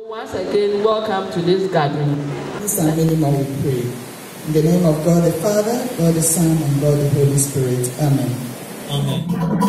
Once again, welcome to this gathering. This and many more we pray. In the name of God the Father, God the Son, and God the Holy Spirit. Amen. Amen.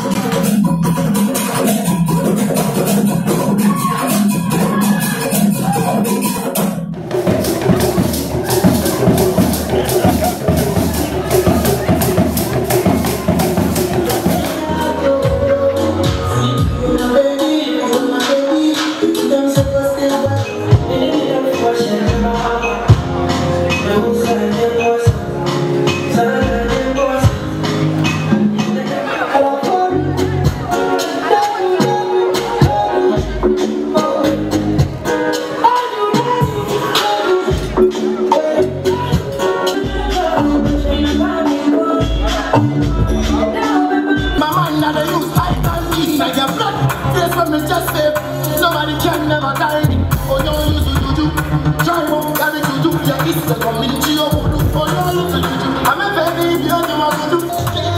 Nobody can never die. Oh, no, you do. Try what carry to do. Yeah, it's the community of Voodoo. Oh, no, you do. I'm a baby, you know what to do.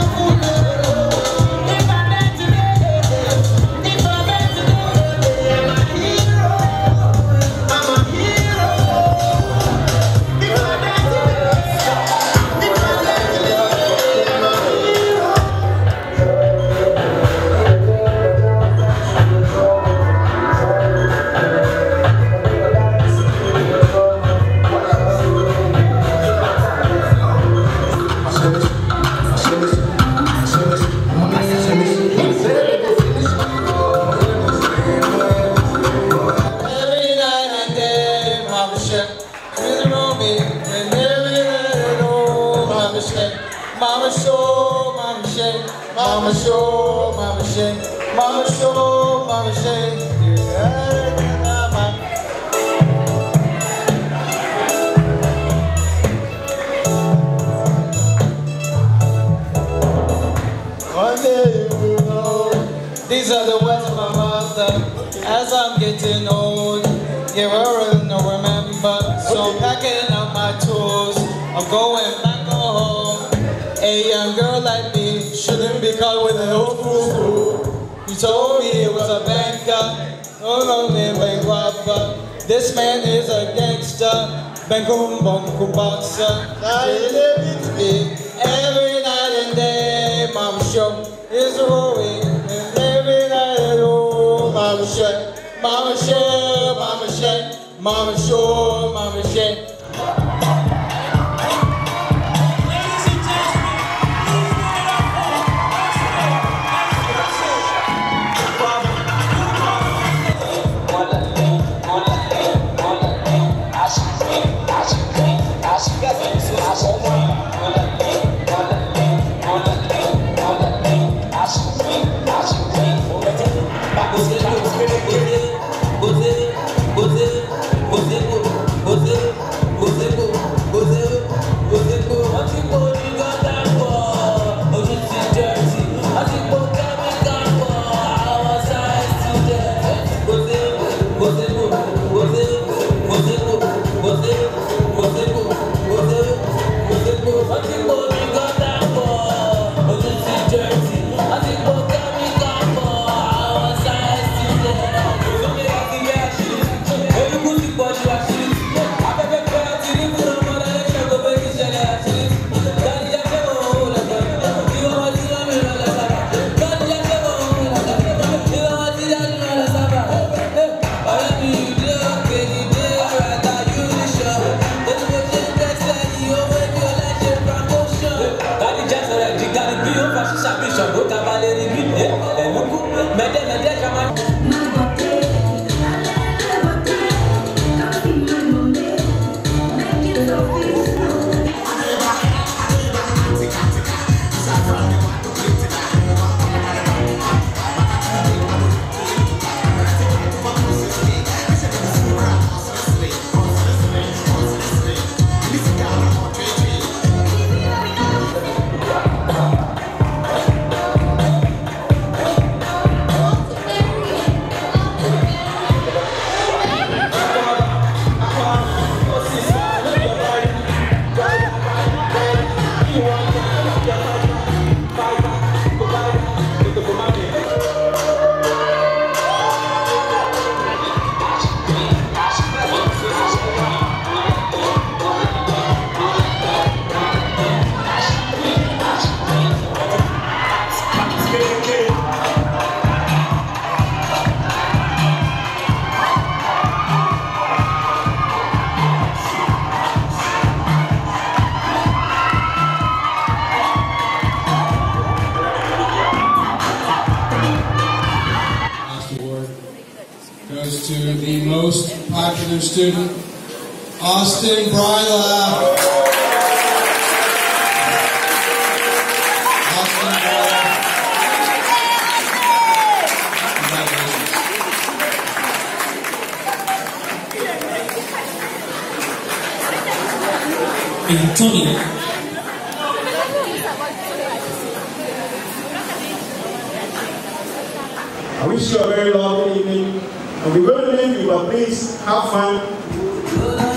Mama show, mama shake, mama show, mama shake, mama show, mama shake. One day you will know. These are the words of my mother. As I'm getting old, yeah, I really don't remember. So I'm packing up my tools. I'm going back home. A young girl like me shouldn't be caught with an old fool. He told me he was a banker, no bank robber. This man is a gangster, bankum boxer. Every night and day, mama show is rolling. And every night and oh, mama show, mama show, mama show, mama show, mama show. most popular student, Austin Bryla. Austin Bryla. And Tony. I wish you a very lovely evening. And we're going to leave you, but please have fun.